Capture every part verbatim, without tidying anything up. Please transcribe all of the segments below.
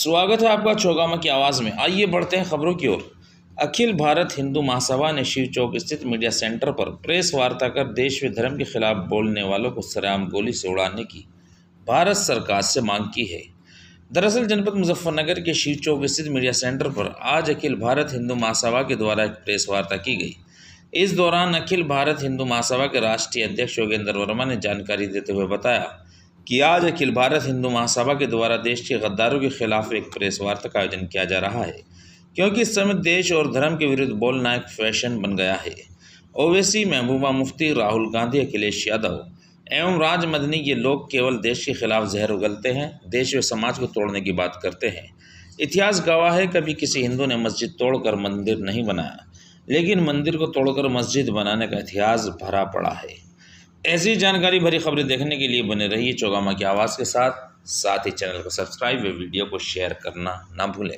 स्वागत है आपका चौगामा की आवाज़ में। आइए बढ़ते हैं खबरों की ओर। अखिल भारत हिंदू महासभा ने शिव चौक स्थित मीडिया सेंटर पर प्रेस वार्ता कर देश व धर्म के खिलाफ बोलने वालों को सरेआम गोली से उड़ाने की भारत सरकार से मांग की है। दरअसल जनपद मुजफ्फरनगर के शिव चौक स्थित मीडिया सेंटर पर आज अखिल भारत हिंदू महासभा के द्वारा एक प्रेस वार्ता की गई। इस दौरान अखिल भारत हिंदू महासभा के राष्ट्रीय अध्यक्ष योगेंद्र वर्मा ने जानकारी देते हुए बताया कि आज अखिल भारत हिंदू महासभा के द्वारा देश के गद्दारों के खिलाफ एक प्रेस वार्ता का आयोजन किया जा रहा है, क्योंकि इस समय देश और धर्म के विरुद्ध बोलना एक फैशन बन गया है। ओवैसी, महबूबा मुफ्ती, राहुल गांधी, अखिलेश यादव एवं राज मदनी ये लोग केवल देश के खिलाफ जहर उगलते हैं, देश व समाज को तोड़ने की बात करते हैं। इतिहास गवाह है, कभी किसी हिंदू ने मस्जिद तोड़कर मंदिर नहीं बनाया, लेकिन मंदिर को तोड़कर मस्जिद बनाने का इतिहास भरा पड़ा है। ऐसी जानकारी भरी खबरें देखने के लिए बने रहिए चौगामा की आवाज़ के साथ साथ ही चैनल को सब्सक्राइब व वीडियो को शेयर करना ना भूलें।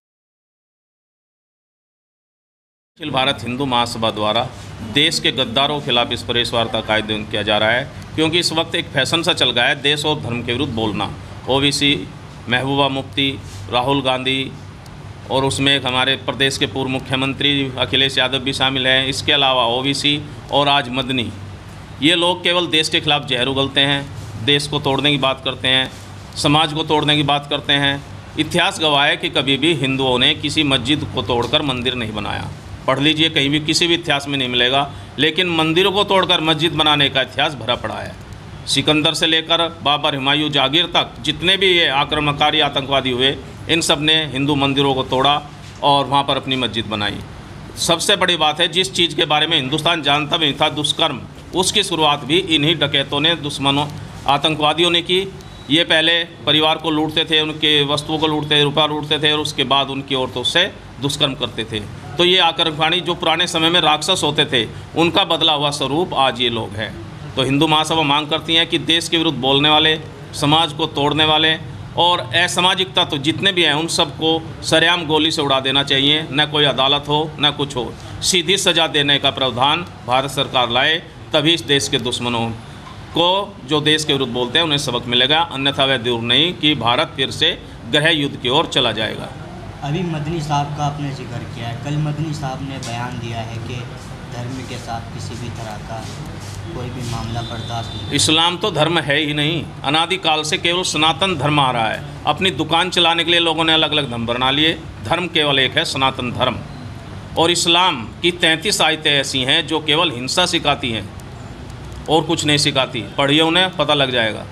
अखिल भारत हिंदू महासभा द्वारा देश के गद्दारों के खिलाफ इस प्रेस वार्ता का आयोजन किया जा रहा है, क्योंकि इस वक्त एक फैशन सा चल गया है देश और धर्म के विरुद्ध बोलना। ओवैसी, महबूबा मुफ्ती, राहुल गांधी और उसमें एक हमारे प्रदेश के पूर्व मुख्यमंत्री अखिलेश यादव भी शामिल हैं। इसके अलावा ओवैसी और राज मदनी ये लोग केवल देश के खिलाफ जहर उगलते हैं, देश को तोड़ने की बात करते हैं, समाज को तोड़ने की बात करते हैं। इतिहास गवाह है कि कभी भी हिंदुओं ने किसी मस्जिद को तोड़कर मंदिर नहीं बनाया। पढ़ लीजिए, कहीं भी किसी भी इतिहास में नहीं मिलेगा। लेकिन मंदिरों को तोड़कर मस्जिद बनाने का इतिहास भरा पड़ा है। सिकंदर से लेकर बाबर, हुमायूं, जहांगीर तक जितने भी ये आक्रमणकारी आतंकवादी हुए, इन सब ने हिंदू मंदिरों को तोड़ा और वहाँ पर अपनी मस्जिद बनाई। सबसे बड़ी बात है, जिस चीज़ के बारे में हिंदुस्तान जानता भी नहीं था, दुष्कर्म, उसकी शुरुआत भी इन्हीं डकैतों ने, दुश्मनों, आतंकवादियों ने की। ये पहले परिवार को लूटते थे, उनके वस्तुओं को लूटते थे, रुपया लूटते थे और उसके बाद उनकी औरतों से दुष्कर्म करते थे। तो ये आक्रमणकारी जो पुराने समय में राक्षस होते थे, उनका बदला हुआ स्वरूप आज ये लोग हैं। तो हिंदू महासभा मांग करती हैं कि देश के विरुद्ध बोलने वाले, समाज को तोड़ने वाले और असामाजिक तत्व जितने भी हैं, उन सबको सरेआम गोली से उड़ा देना चाहिए। न कोई अदालत हो, न कुछ हो, सीधी सज़ा देने का प्रावधान भारत सरकार लाए, तभी इस देश के दुश्मनों को, जो देश के विरुद्ध बोलते हैं, उन्हें सबक मिलेगा। अन्यथा वह दूर नहीं कि भारत फिर से गृह युद्ध की ओर चला जाएगा। अभी मदनी साहब का आपने जिक्र किया है। कल मदनी साहब ने बयान दिया है कि धर्म के साथ किसी भी तरह का कोई भी मामला बर्दाश्त नहीं। इस्लाम तो धर्म है ही नहीं, अनादिकाल से केवल सनातन धर्म आ रहा है। अपनी दुकान चलाने के लिए लोगों ने अलग अलग धर्म बना लिए। धर्म केवल एक है, सनातन धर्म। और इस्लाम की तैंतीस आयतें ऐसी हैं जो केवल हिंसा सिखाती हैं और कुछ नहीं सिखाती। पढ़िए, उन्हें पता लग जाएगा।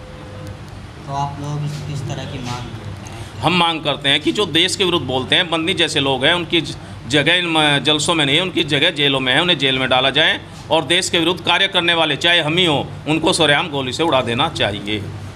तो आप लोग इस, इस तरह की मांग करते हैं? हम मांग करते हैं कि जो देश के विरुद्ध बोलते हैं, बंदी जैसे लोग हैं, उनकी जगह इन जलसों में नहीं है, उनकी जगह जेलों में है, उन्हें जेल में डाला जाए। और देश के विरुद्ध कार्य करने वाले, चाहे हम ही हों, उनको सरेआम गोली से उड़ा देना चाहिए।